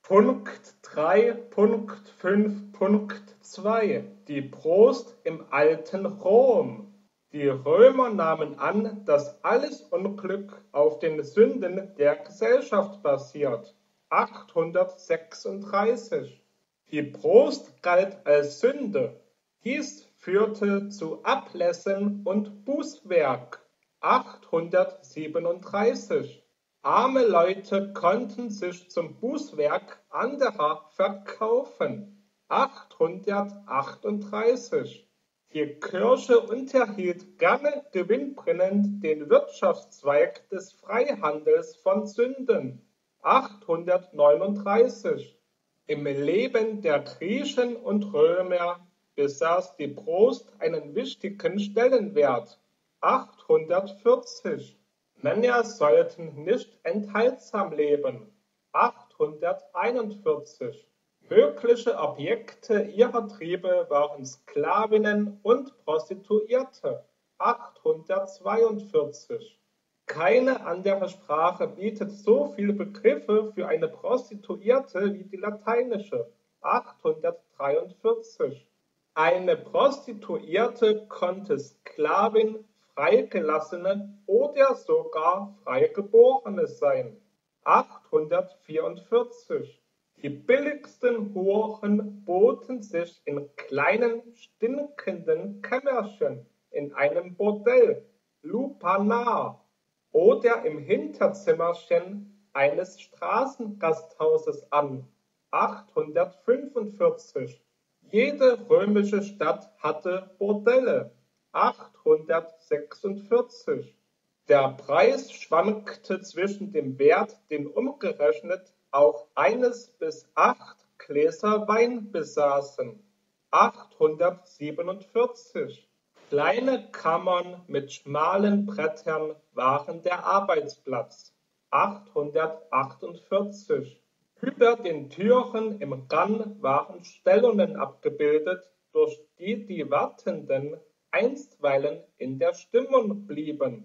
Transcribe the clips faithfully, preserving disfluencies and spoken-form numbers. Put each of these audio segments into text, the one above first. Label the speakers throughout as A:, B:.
A: Punkt drei Punkt fünf Punkt zwei Die Prost im alten Rom. Die Römer nahmen an, dass alles Unglück auf den Sünden der Gesellschaft basiert. achthundertsechsunddreißig Die Prost galt als Sünde. Dies führte zu Ablässen und Bußwerk. achthundertsiebenunddreißig Arme Leute konnten sich zum Bußwerk anderer verkaufen. achthundertachtunddreißig Die Kirche unterhielt gerne gewinnbringend den Wirtschaftszweig des Freihandels von Sünden. achthundertneununddreißig Im Leben der Griechen und Römer besaß die Prost einen wichtigen Stellenwert. achthundertvierzig Männer sollten nicht enthaltsam leben. achthunderteinundvierzig Mögliche Objekte ihrer Triebe waren Sklavinnen und Prostituierte. achthundertzweiundvierzig Keine andere Sprache bietet so viele Begriffe für eine Prostituierte wie die lateinische. achthundertdreiundvierzig Eine Prostituierte konnte Sklavin, Freigelassene oder sogar Freigeborene sein. achthundertvierundvierzig Die billigsten Huren boten sich in kleinen, stinkenden Kämmerchen, in einem Bordell, Lupanar, oder im Hinterzimmerchen eines Straßengasthauses an. achthundertfünfundvierzig Jede römische Stadt hatte Bordelle. achthundertsechsundvierzig Der Preis schwankte zwischen dem Wert, den umgerechnet auch eines bis acht Gläser Wein besaßen. achthundertsiebenundvierzig Kleine Kammern mit schmalen Brettern waren der Arbeitsplatz. achthundertachtundvierzig Über den Türen im Gang waren Stellungen abgebildet, durch die die Wartenden einstweilen in der Stimmung blieben.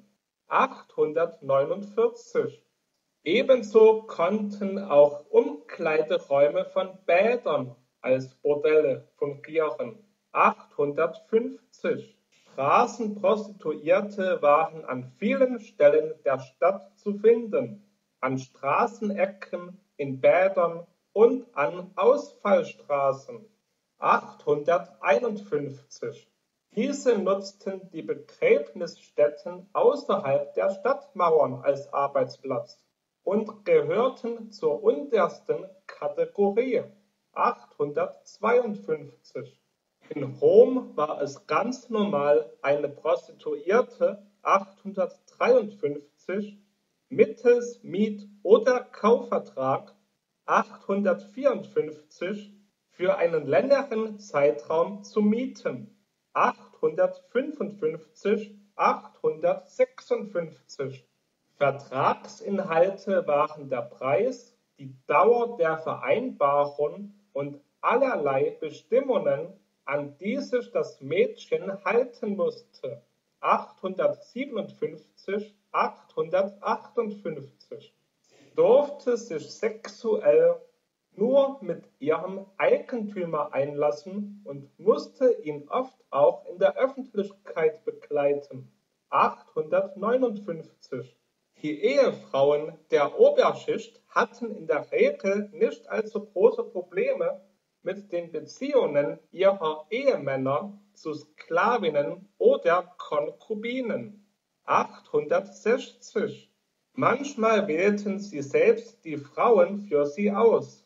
A: achthundertneunundvierzig Ebenso konnten auch Umkleideräume von Bädern als Bordelle fungieren. achthundertfünfzig Straßenprostituierte waren an vielen Stellen der Stadt zu finden, an Straßenecken, in Bädern und an Ausfallstraßen. achthunderteinundfünfzig Diese nutzten die Begräbnisstätten außerhalb der Stadtmauern als Arbeitsplatz und gehörten zur untersten Kategorie. achthundertzweiundfünfzig In Rom war es ganz normal, eine Prostituierte achthundertdreiundfünfzig mittels Miet- oder Kaufvertrag achthundertvierundfünfzig für einen längeren Zeitraum zu mieten. achthundertfünfundfünfzig, achthundertsechsundfünfzig Vertragsinhalte waren der Preis, die Dauer der Vereinbarung und allerlei Bestimmungen, an die sich das Mädchen halten musste. achthundertsiebenundfünfzig, achthundertachtundfünfzig Sie durfte sich sexuell nur mit ihrem Eigentümer einlassen und musste ihn oft auch in der Öffentlichkeit begleiten. achthundertneunundfünfzig Die Ehefrauen der Oberschicht hatten in der Regel nicht allzu große Probleme mit den Beziehungen ihrer Ehemänner zu Sklavinnen oder Konkubinen. achthundertsechzig Manchmal wählten sie selbst die Frauen für sie aus.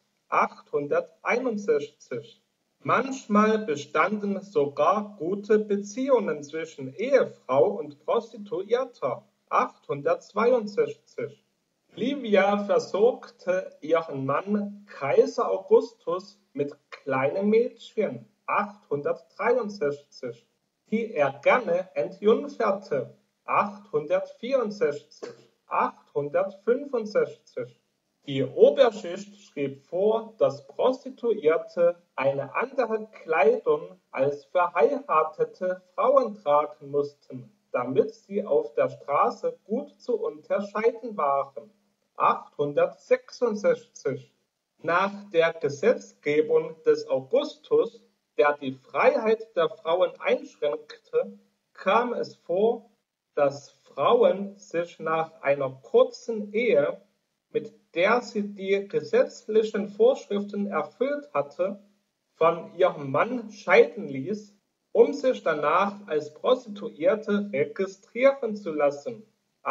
A: achthunderteinundsechzig Manchmal bestanden sogar gute Beziehungen zwischen Ehefrau und Prostituierter. achthundertzweiundsechzig Livia versorgte ihren Mann Kaiser Augustus mit kleinen Mädchen. achthundertdreiundsechzig die er gerne entjungferte. achthundertvierundsechzig achthundertfünfundsechzig Die Oberschicht schrieb vor, dass Prostituierte eine andere Kleidung als verheiratete Frauen tragen mussten, damit sie auf der Straße gut zu unterscheiden waren. achthundertsechsundsechzig Nach der Gesetzgebung des Augustus, der die Freiheit der Frauen einschränkte, kam es vor, dass Frauen sich nach einer kurzen Ehe, mit der sie die gesetzlichen Vorschriften erfüllt hatte, von ihrem Mann scheiden ließ, um sich danach als Prostituierte registrieren zu lassen.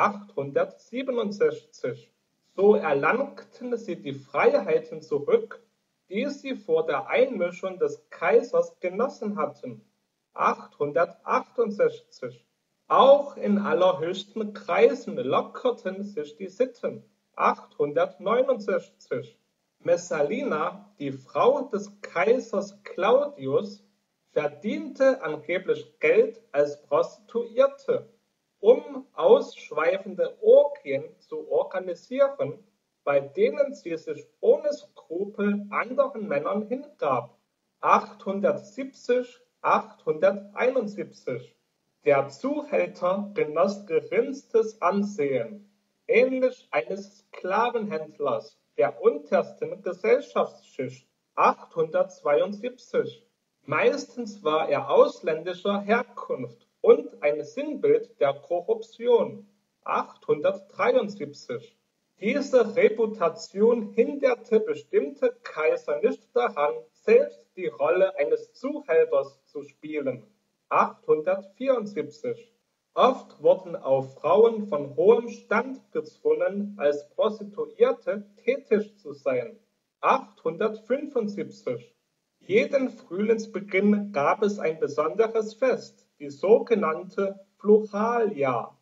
A: achthundertsiebenundsechzig. So erlangten sie die Freiheiten zurück, die sie vor der Einmischung des Kaisers genossen hatten. achthundertachtundsechzig. Auch in allerhöchsten Kreisen lockerten sich die Sitten. achthundertneunundsechzig. Messalina, die Frau des Kaisers Claudius, verdiente angeblich Geld als Prostituierte, um ausschweifende Orgien zu organisieren, bei denen sie sich ohne Skrupel anderen Männern hingab. achthundertsiebzig, achthunderteinundsiebzig. Der Zuhälter genoss geringstes Ansehen, ähnlich eines Sklavenhändlers der untersten Gesellschaftsschicht. achthundertzweiundsiebzig. Meistens war er ausländischer Herkunft und ein Sinnbild der Korruption. achthundertdreiundsiebzig. Diese Reputation hinderte bestimmte Kaiser nicht daran, selbst die Rolle eines Zuhälters zu spielen. achthundertvierundsiebzig. Oft wurden auch Frauen von hohem Stand gezwungen, als Prostituierte tätig zu sein. achthundertfünfundsiebzig. Jeden Frühlingsbeginn gab es ein besonderes Fest, die sogenannte Floralia.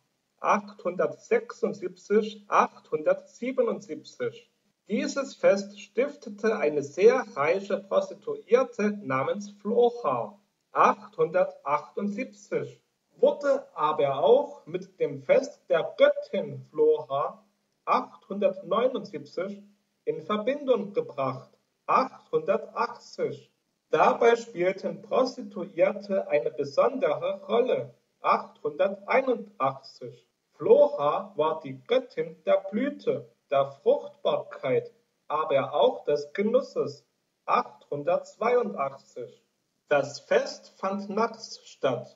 A: achthundertsechsundsiebzig, achthundertsiebenundsiebzig. Dieses Fest stiftete eine sehr reiche Prostituierte namens Flora. achthundertachtundsiebzig wurde aber auch mit dem Fest der Göttin Flora achthundertneunundsiebzig in Verbindung gebracht. achthundertachtzig. Dabei spielten Prostituierte eine besondere Rolle. achthunderteinundachtzig. Flora war die Göttin der Blüte, der Fruchtbarkeit, aber auch des Genusses. achthundertzweiundachtzig. Das Fest fand nachts statt.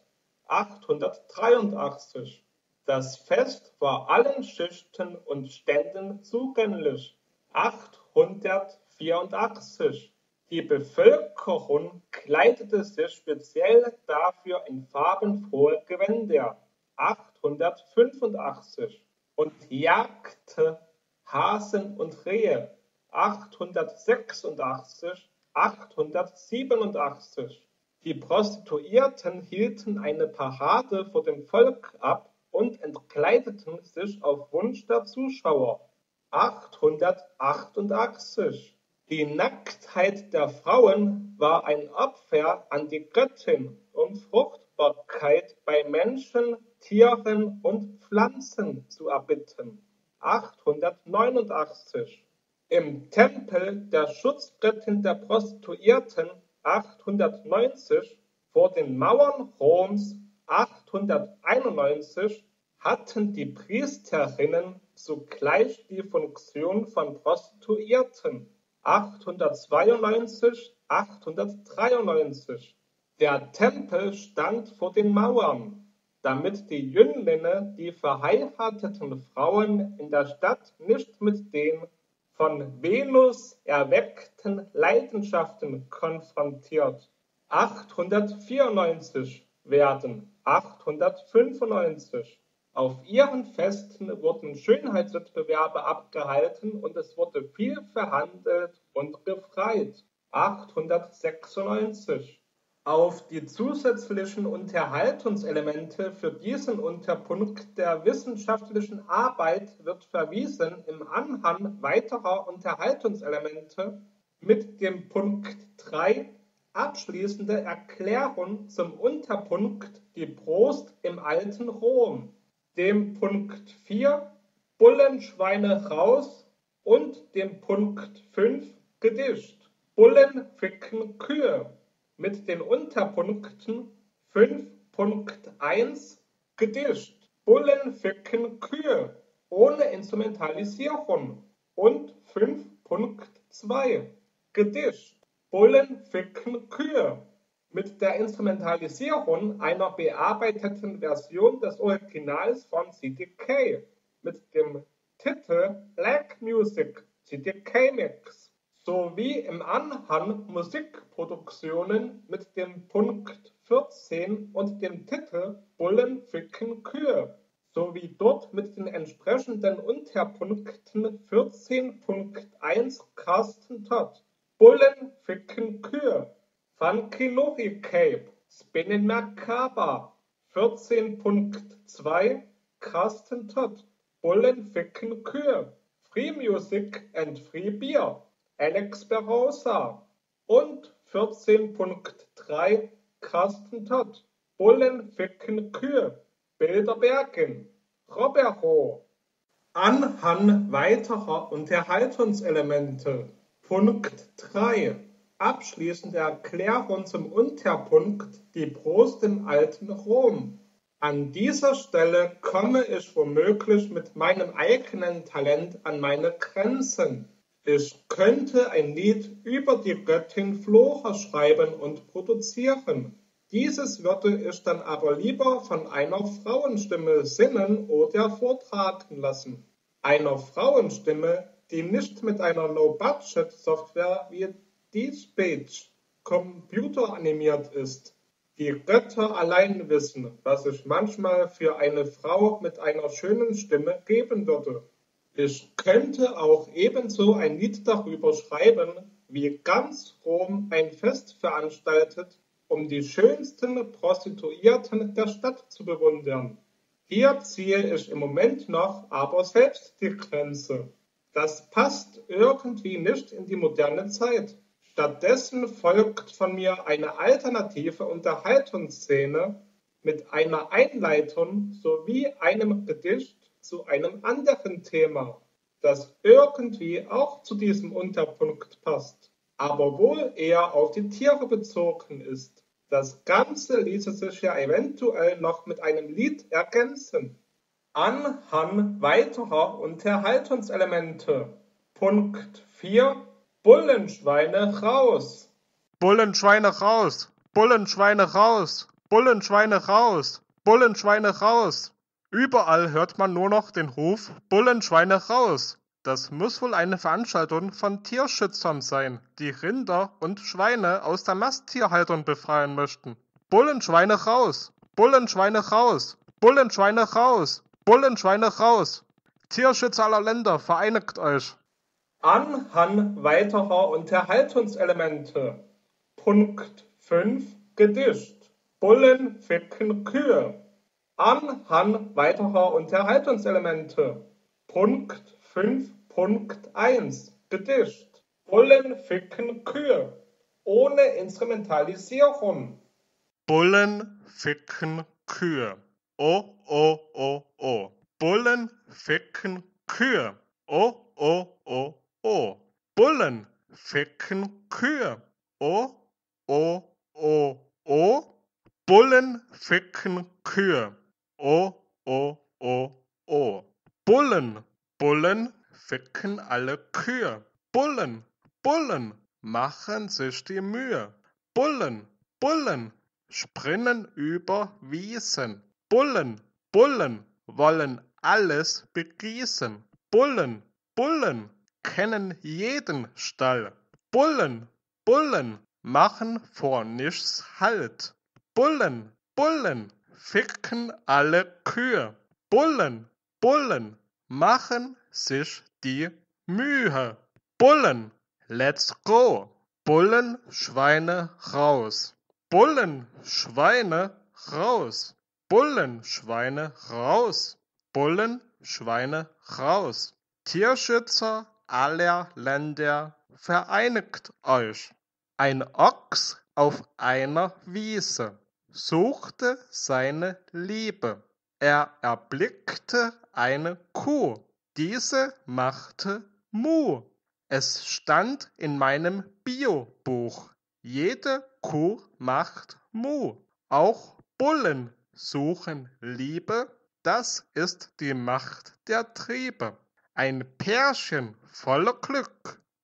A: achthundertdreiundachtzig. Das Fest war allen Schichten und Ständen zugänglich. achthundertvierundachtzig. Die Bevölkerung kleidete sich speziell dafür in farbenfrohe Gewänder. achthundertfünfundachtzig. Und jagte Hasen und Rehe. achthundertsechsundachtzig. achthundertsiebenundachtzig. Die Prostituierten hielten eine Parade vor dem Volk ab und entkleideten sich auf Wunsch der Zuschauer. achthundertachtundachtzig. Die Nacktheit der Frauen war ein Opfer an die Göttin, um Fruchtbarkeit bei Menschen, Tieren und Pflanzen zu erbitten. achthundertneunundachtzig. Im Tempel der Schutzgöttin der Prostituierten achthundertneunzig, vor den Mauern Roms achthunderteinundneunzig, hatten die Priesterinnen zugleich die Funktion von Prostituierten. achthundertzweiundneunzig, achthundertdreiundneunzig. Der Tempel stand vor den Mauern, damit die Jünglinge die verheirateten Frauen in der Stadt nicht mit den von Venus erweckten Leidenschaften konfrontiert. achthundertvierundneunzig werden. achthundertfünfundneunzig. Auf ihren Festen wurden Schönheitswettbewerbe abgehalten und es wurde viel verhandelt und gefreit. achthundertsechsundneunzig. Auf die zusätzlichen Unterhaltungselemente für diesen Unterpunkt der wissenschaftlichen Arbeit wird verwiesen im Anhang weiterer Unterhaltungselemente mit dem Punkt drei abschließende Erklärung zum Unterpunkt die Prost im alten Rom, dem Punkt vier Bullenschweine raus und dem Punkt fünf Gedicht Bullen ficken Kühe mit den Unterpunkten fünf Punkt eins Gedicht Bullen ficken Kühe ohne Instrumentalisierung und fünf Punkt zwei Gedicht Bullen ficken Kühe mit der Instrumentalisierung einer bearbeiteten Version des Originals von C D K mit dem Titel Black Music C D K Mix sowie im Anhang Musikproduktionen mit dem Punkt vierzehn und dem Titel Bullen ficken Kühe sowie dort mit den entsprechenden Unterpunkten vierzehn Punkt eins Carsten Todd Bullen ficken Kühe Funky Lori Cape Spinning Macabre vierzehn Punkt zwei Carsten Todd Bullen ficken Kühe Free Music and Free Beer Alex Berosa und vierzehn Punkt drei Carsten Todd Bullen ficken Kühe Bilderbergen Robero Anhang weiterer Unterhaltungselemente Punkt drei Abschließende Erklärung zum Unterpunkt Die Prost im alten Rom. An dieser Stelle komme ich womöglich mit meinem eigenen Talent an meine Grenzen. Ich könnte ein Lied über die Göttin Flora schreiben und produzieren. Dieses würde ich dann aber lieber von einer Frauenstimme singen oder vortragen lassen. Einer Frauenstimme, die nicht mit einer Low-Budget-Software wie DeepSpeech computeranimiert ist. Die Götter allein wissen, was ich manchmal für eine Frau mit einer schönen Stimme geben würde. Ich könnte auch ebenso ein Lied darüber schreiben, wie ganz Rom ein Fest veranstaltet, um die schönsten Prostituierten der Stadt zu bewundern. Hier ziehe ich im Moment noch aber selbst die Grenze. Das passt irgendwie nicht in die moderne Zeit. Stattdessen folgt von mir eine alternative Unterhaltungsszene mit einer Einleitung sowie einem Gedicht zu einem anderen Thema, das irgendwie auch zu diesem Unterpunkt passt, aber wohl eher auf die Tiere bezogen ist. Das Ganze ließe sich ja eventuell noch mit einem Lied ergänzen. Anhang weiterer Unterhaltungselemente. Punkt vier Bullenschweine raus.
B: Bullenschweine raus, Bullenschweine raus, Bullenschweine raus, Bullenschweine raus. Überall hört man nur noch den Ruf Bullenschweine raus. Das muss wohl eine Veranstaltung von Tierschützern sein, die Rinder und Schweine aus der Masttierhaltung befreien möchten. Bullenschweine raus, Bullenschweine raus, Bullenschweine raus, Bullenschweine raus. Tierschützer aller Länder, vereinigt euch.
A: Anhang weiterer Unterhaltungselemente. Punkt fünf Gedicht Bullen ficken Kühe. Anhang weiterer Unterhaltungselemente. Punkt fünf Punkt eins Gedicht Bullen ficken Kühe. Ohne Instrumentalisierung.
B: Bullen ficken Kühe. Oh, oh, oh, oh. Bullen ficken Kühe. Oh, oh, oh, oh. Bullen ficken Kühe. Oh, oh, oh, oh. Bullen ficken Kühe. Oh, oh, oh, oh. Bullen, Bullen ficken alle Kühe. Bullen, Bullen machen sich die Mühe. Bullen, Bullen springen über Wiesen. Bullen, Bullen wollen alles begießen. Bullen, Bullen kennen jeden Stall. Bullen, Bullen machen vor nichts Halt. Bullen, Bullen ficken alle Kühe. Bullen, Bullen machen sich die Mühe. Bullen, let's go. Bullen, Schweine raus. Bullen, Schweine raus. Bullen, Schweine raus. Bullen, Schweine raus. Tierschützer aller Länder, vereinigt euch. Ein Ochs auf einer Wiese suchte seine Liebe. Er erblickte eine Kuh. Diese machte Mu. Es stand in meinem Biobuch. Jede Kuh macht Mu. Auch Bullen suchen Liebe. Das ist die Macht der Triebe. Ein Pärchen voller Glück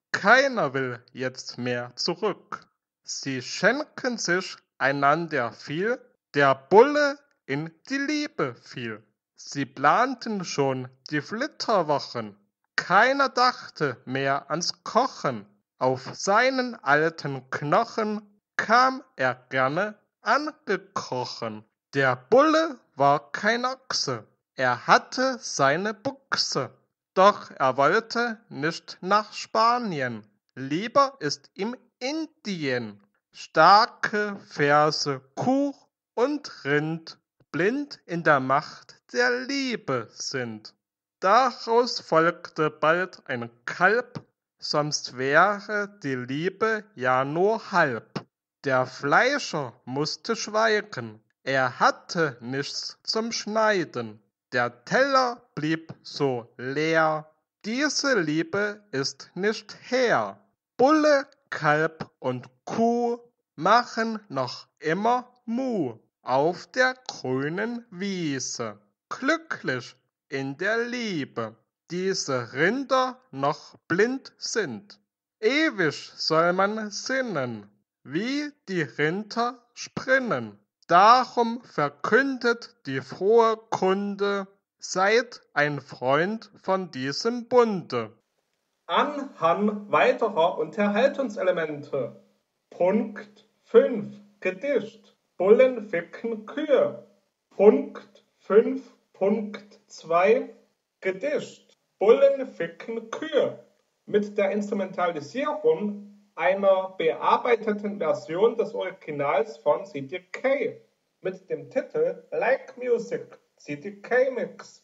B: keiner will jetzt mehr zurück. Sie schenken sich einander viel, der Bulle in die Liebe fiel. Sie planten schon die Flitterwochen, keiner dachte mehr ans Kochen. Auf seinen alten Knochen kam er gerne angekrochen. Der Bulle war kein Ochse, er hatte seine Buchse. Doch er wollte nicht nach Spanien, lieber ist ihm Indien. Starke Ferse, Kuh und Rind, blind in der Macht der Liebe sind. Daraus folgte bald ein Kalb, sonst wäre die Liebe ja nur halb. Der Fleischer musste schweigen, er hatte nichts zum Schneiden. Der Teller blieb so leer, diese Liebe ist nicht her. Bulle, Kalb und Kuh machen noch immer Muh auf der grünen Wiese, glücklich in der Liebe, diese Rinder noch blind sind. Ewig soll man sinnen, wie die Rinder sprinnen. Darum verkündet die frohe Kunde, seid ein Freund von diesem Bunde.
A: Anhang weiterer Unterhaltungselemente. Punkt fünf. Gedicht. Bullen ficken Kühe. Punkt fünf Punkt zwei. Gedicht. Bullen ficken Kühe. Mit der Instrumentalisierung einer bearbeiteten Version des Originals von C D K mit dem Titel Like Music C D K Mix.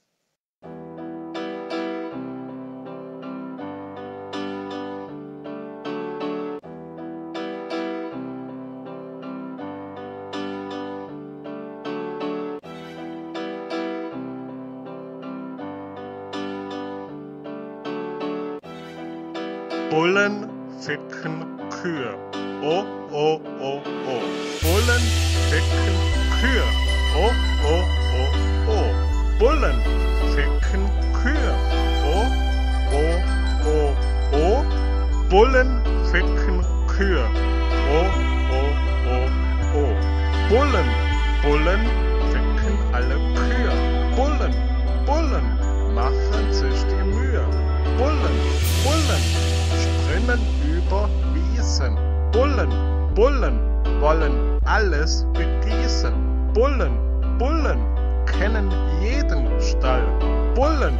B: Bullen ficken Kühe. Oh, oh, oh, oh. Bullen ficken Kühe. Oh, oh, oh, oh. Bullen ficken Kühe. Oh, oh, oh, oh. Bullen ficken Kühe. Oh, oh, oh, oh. Bullen, Bullen ficken alle Kühe. Bullen, Bullen machen sich die Mühe. Bullen, Bullen sprinnen über Wiesen. Bullen, Bullen wollen alles begießen. Bullen, Bullen kennen jeden Stall. Bullen,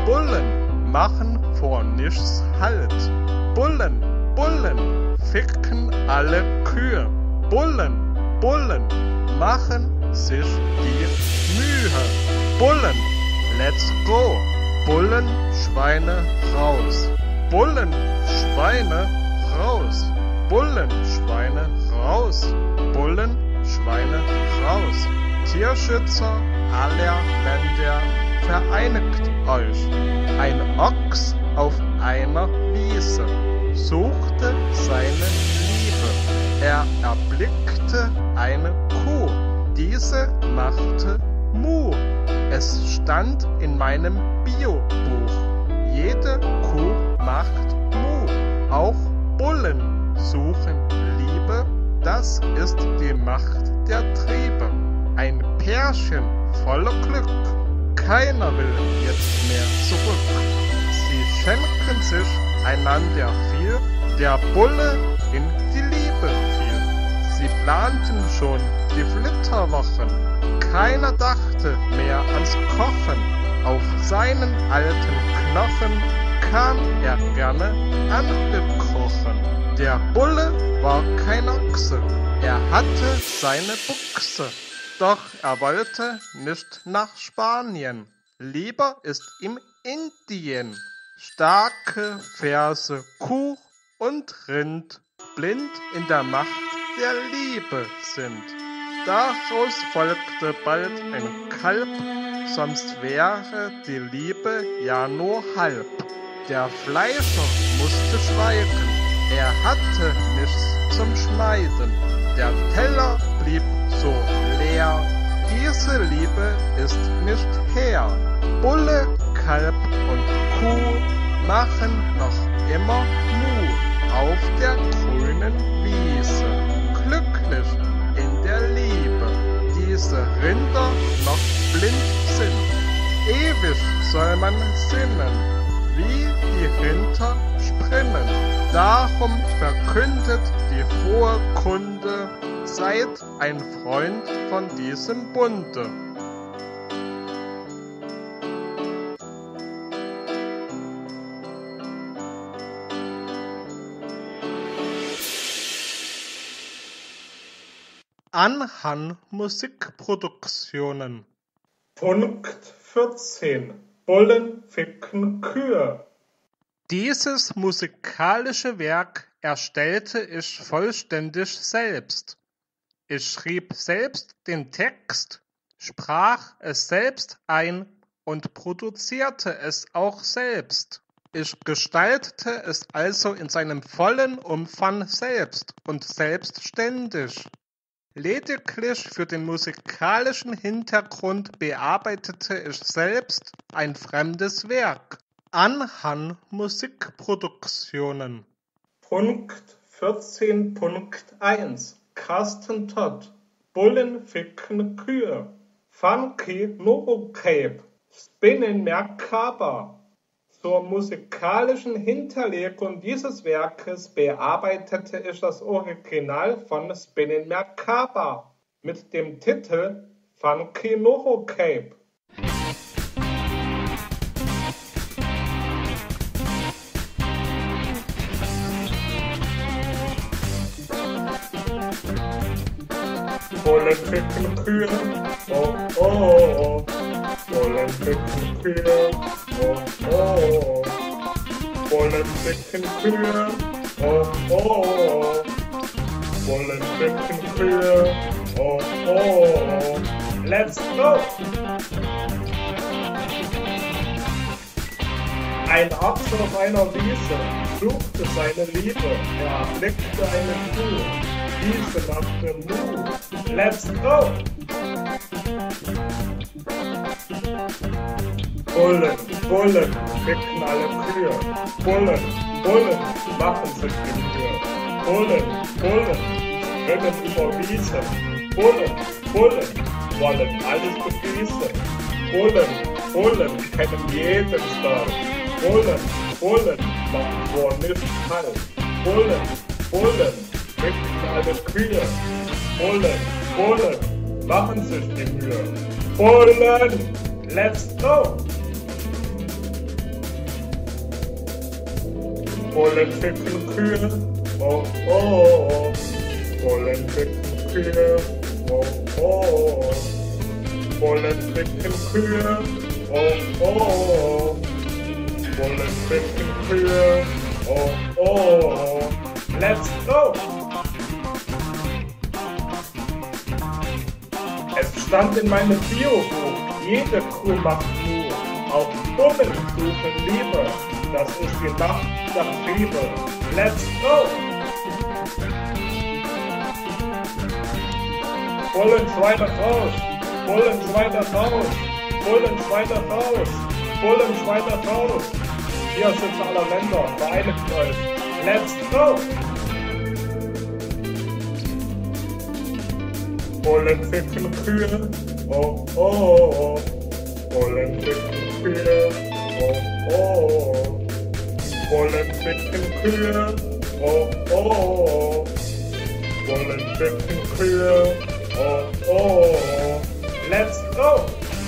B: Bullen machen vor nichts Halt. Bullen, Bullen ficken alle Kühe. Bullen, Bullen machen sich die Mühe. Bullen, let's go. Bullen, Schweine raus. Bullen, Schweine raus. Bullen, Schweine raus. Bullen, Schweine raus. Tierschützer aller Länder, vereinigt euch. Ein Ochs auf einer Wiese suchte seine Liebe. Er erblickte eine Kuh. Diese machte Muh. Es stand in meinem Biobuch. Jede Kuh macht Muh. Auch Bullen suchen Liebe. Das ist die Macht der Triebe. Ein Pärchen voller Glück. Keiner will jetzt mehr zurück. Sie schenken sich einander viel. Der Bulle in die Liebe fiel. Sie planten schon die Flitterwochen. Keiner dachte mehr ans Kochen. Auf seinen alten Knochen kam er gerne angekrochen. Der Bulle war kein Ochse, er hatte seine Buchse. Doch er wollte nicht nach Spanien, lieber ist ihm Indien. Starke Ferse, Kuh und Rind, blind in der Macht der Liebe sind. Daraus folgte bald ein Kalb, sonst wäre die Liebe ja nur halb. Der Fleischer musste schweigen, er hatte nichts zum Schneiden. Der Teller blieb so leer, diese Liebe ist nicht her. Bulle, Kalb und Kuh machen noch immer Muh auf der grünen Wiese, glücklich in der Liebe, diese Rinder noch blind sind. Ewig soll man sinnen, wie die Rinder sprinnen. Darum verkündet die frohe Kunde, seid ein Freund von diesem Bunde. Anhan Musikproduktionen.
A: Punkt vierzehn. Bullen ficken Kühe.
B: Dieses musikalische Werk erstellte ich vollständig selbst. Ich schrieb selbst den Text, sprach es selbst ein und produzierte es auch selbst. Ich gestaltete es also in seinem vollen Umfang selbst und selbstständig. Lediglich für den musikalischen Hintergrund bearbeitete ich selbst ein fremdes Werk. Anhan Musikproduktionen.
A: Punkt vierzehn Punkt eins. Carsten Todd. Bullen ficken Kühe. Funky Novocape. Spinning Merkaba. Zur musikalischen Hinterlegung dieses Werkes bearbeitete ich das Original von Spinning Merkaba mit dem Titel Funky Novocape. Bullen ficken Kühe, oh oh oh. Bullen ficken Kühe, oh oh oh. Bullen ficken Kühe, oh oh oh. Bullen ficken Kühe, oh oh oh. Let's go! Ein Ochse auf einer Wiese suchte seine Liebe, er erblickte eine Kuh. Diese machte Mu. Let's go! Bullen, Bullen, ficken alle Kühe. Bullen, Bullen, machen sich die Mühe. Bullen, Bullen, rennen über Wiesen. Bullen, Bullen, wollen alles begießen. Bullen, Bullen, kennen jeden Stall. Bullen, Bullen, machen vor nicht kalt. Bullen, Bullen, ficken alle Kühe. Bullen, Bullen, machen sich die Mühe. Bullen, let's go! Bullen ficken Kühe, oh oh oh. Bullen ficken Kühe, oh oh oh. Bullen ficken Kühe, oh oh oh. Bullen ficken Kühe, oh oh oh. Let's go! Es stand in meinem Biobuch, jede Kuh macht Mu, auch Bullen suchen Liebe, das ist die Macht der Triebe. Let's go! Bullen weiter raus, Bullen weiter raus, Bullen weiter raus, Bullen weiter raus. Hier sind alle Länder, vereinigt euch. Let's go! Bullen ficken Kühe, oh oh oh. Bullen ficken Kühe, oh oh oh. Bullen ficken Kühe, oh oh oh. Bullen ficken Kühe, oh oh oh. Let's go!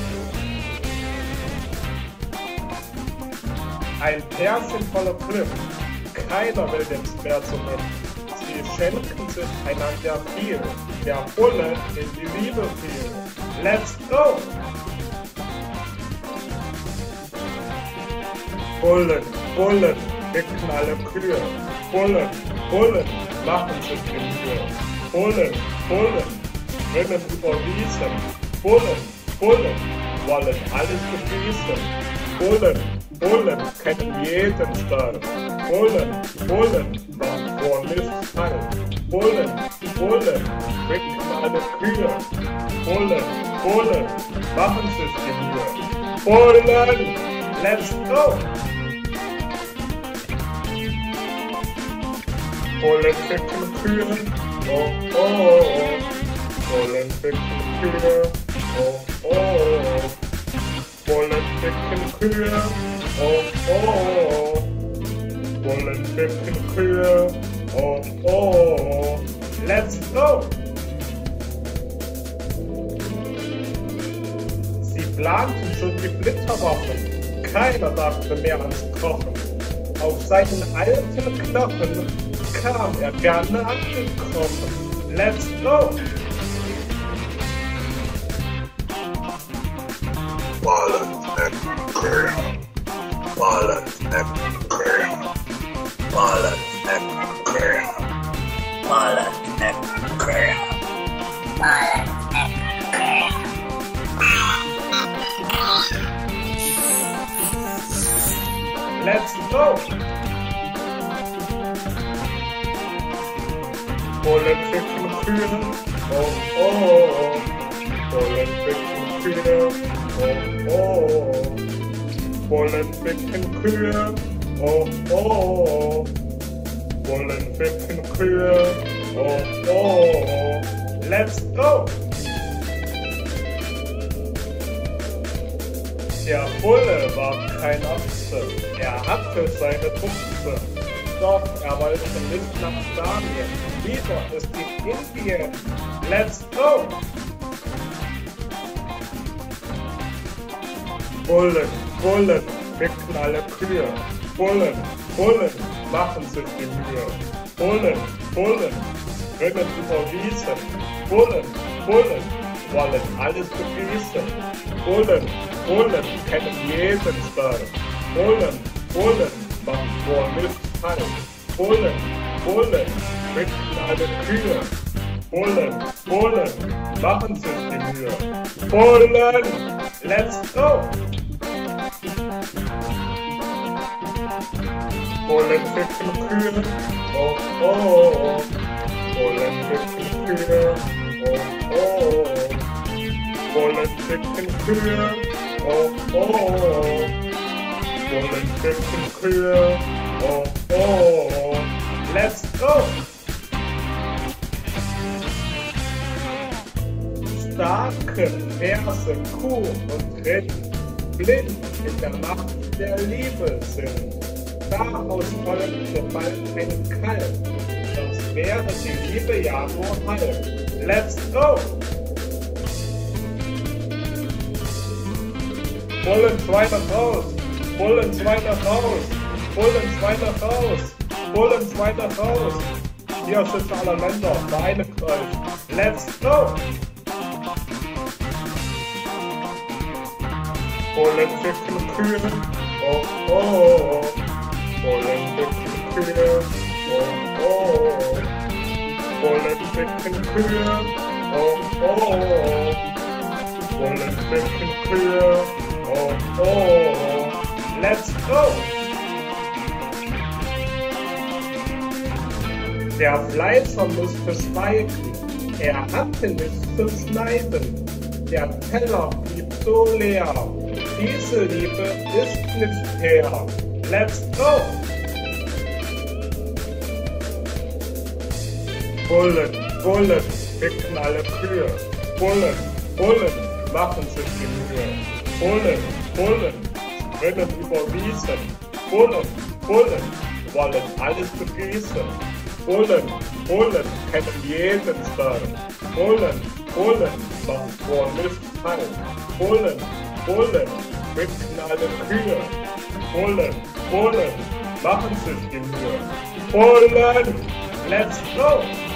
A: Ein Pärchen voller Glück, keiner will dem mehr zurück. Sie schenken sich einander viel, der Bulle in die Liebe fiel. Let's go! Bullen, Bullen, ficken alle Kühe. Bullen, Bullen, machen sich die Mühe. Bullen, Bullen, rennen über Wiesen. Bullen, Bullen, wollen alles beschießen. Bullen, Bullen, kennen jeden Stall. Bullen, Bullen, machen vor nichts Halt. Bullen, Bullen, ficken alle Kühe. Bullen, Bullen, machen sich die Mühe. Bullen, let's go! Bullen ficken Kühe, oh oh oh. Bullen ficken Kühe, oh oh oh. Bullen ficken Kühe, oh oh oh. Bullen ficken Kühe, oh oh oh. Let's go! Sie planten schon die Flitterwochen, keiner dachte mehr ans Kochen. Auf seinen alten Knochen kam er gerne angekrochen. Let's go!
C: Bullen ficken Kühe, Bullen ficken Kühe, Bullen ficken Kühe, Bullen ficken Kühe, Bullen ficken Kühe.
A: Let's go! Bullen ficken Kühe, oh oh oh. Bullen ficken Kühe, oh oh oh. Bullen ficken Kühe, oh oh oh. Bullen ficken Kühe, oh oh oh. Let's go! Der Bulle war kein Ochse, er hatte seine Buchse. Doch er wollte nicht nach Spanien, wieder ist die Indien. Let's go! Bullen, Bullen, ficken alle Kühe. Bullen, Bullen, machen sich die Mühe. Bullen, Bullen, rennen über Wiesen. Bullen, Bullen, wollen alles begrüßen. Bullen, Bullen, kennen jeden Stall. Bullen, Bullen, machen vor nicht Halt. Bullen, Bullen, ficken alle Kühe. Bullen, Bullen, machen sich die Mühe. Bullen, let's go! Bullen ficken Kühe, oh oh oh. Bullen ficken Kühe, oh oh oh. Bullen ficken Kühe, oh oh oh. Bullen ficken Kühe, oh oh oh. Let's go! Starke Verse, Kuh und Rind, blind in der Macht der Liebe sind. Daraus folgte bald ein Kalb, sonst wäre die Liebe ja nur halb. Let's go! Bullen weiter raus, Bullen weiter raus, Bullen weiter raus, Bullen weiter raus. Hier Schütze aller Länder, vereinigt euch. Let's go! Bullen ficken Kühe, oh oh oh. Bullen ficken Kühe, oh oh oh. Bullen ficken Kühe, oh oh oh. Bullen ficken Kühe, oh oh oh. Let's go! Der Fleischer musste schweigen, er hatte nichts zum Schneiden. Der Teller blieb so leer, diese Liebe ist nicht fair. Let's go! Bullen, Bullen, ficken alle Kühe. Bullen, Bullen, machen sich die Mühe. Bullen, Bullen, rennen über Wiesen. Bullen, Bullen, wollen alles begießen. Bullen, Bullen, kennen jeden Stall. Bullen, Bullen, machen vor nichts Halt. Bullen, Bullen, ficken alle Kühe. Bullen, Bullen, machen sich die Mühe. Bullen, let's go!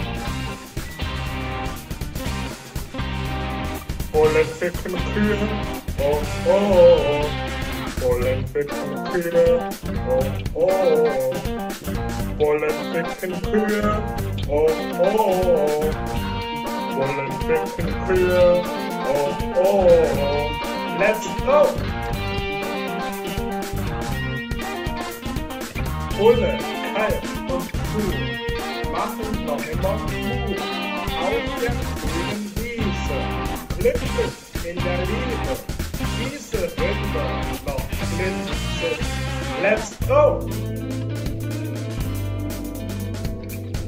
A: Bullen ficken Kühe, oh oh oh. Bullen ficken Kühe, oh oh oh. Bullen ficken Kühe, oh oh oh. Bullen ficken Kühe, oh oh oh. Let's go! Bulle, Kalb und Kuh machen noch immer Kuh auf der grünen Wiese. Glücklich in der Liebe, diese Rinder noch blind sind. Let's go!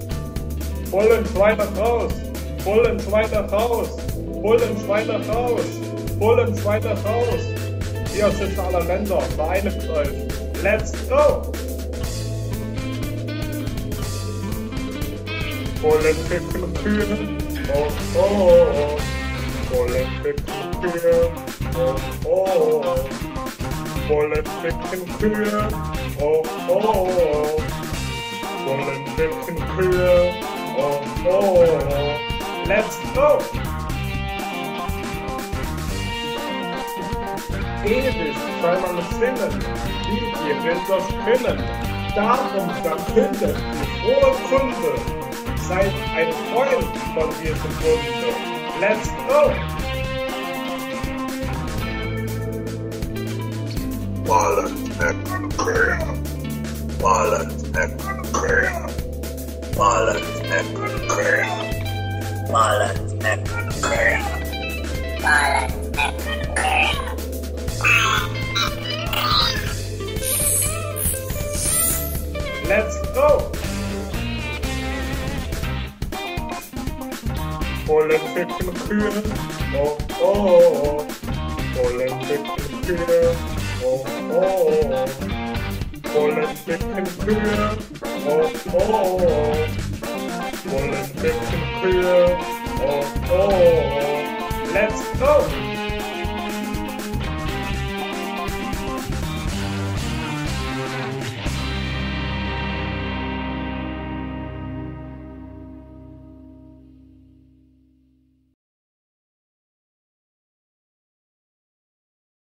A: Bullenschweine raus! Bullenschweine raus! Bullenschweine raus! Bullenschweine raus! Ihr Schütze aller Länder, vereinigt euch! Let's go! Bullen picken Kühe, oh oh! Bullen picken Kühe, oh oh! Bullen picken Kühe, oh oh! Bullen picken Kühe, oh oh! Let's go! Ewig soll man singen, wie die Rinder spinnen. Darum verkündet die frohe Kunde. Seid ein Freund von diesem Bunde. Let's go!
C: Ballet and Graham. Ballet and Graham. Ballet and Graham. Ballet and Graham. Ballet and Graham.
A: Let's go! Bullen picken Kühe, oh oh! Bullen picken Kühe, oh oh! Bullen picken Kühe, oh oh! Bullen picken Kühe, oh oh! Let's go!